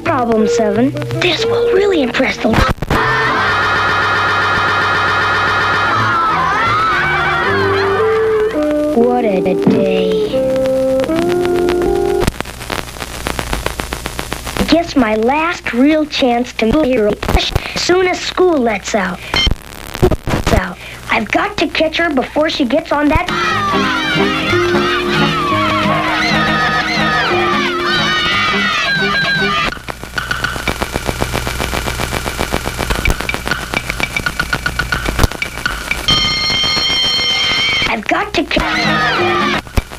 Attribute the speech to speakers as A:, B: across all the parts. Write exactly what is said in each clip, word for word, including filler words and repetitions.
A: problem, Seven. This will really impress the... What a day. I guess my last real chance to meet her as soon as school lets out. out. I've got to catch her before she gets on that... I've got to catch...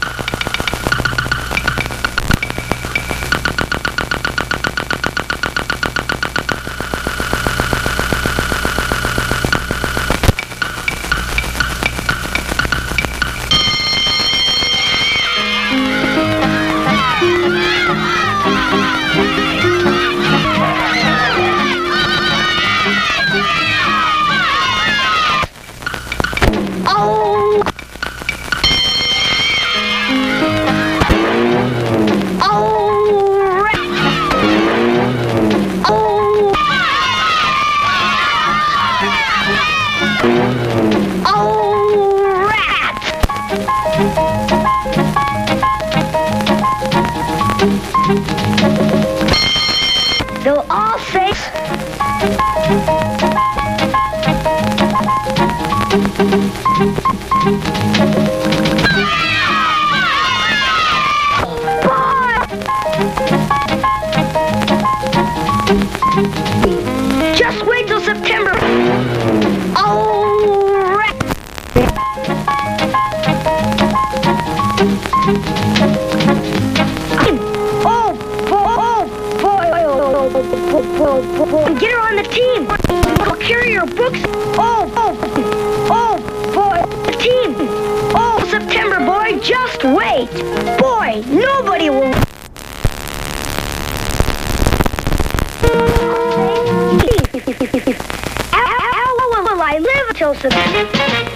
A: They'll all say... Just wait till September. Oh, rat. Oh, boy. Get her on the team. I'll carry her books. Oh, oh, oh, boy. The team. Oh, September, boy. Just wait. Boy, nobody will. How will I live until September?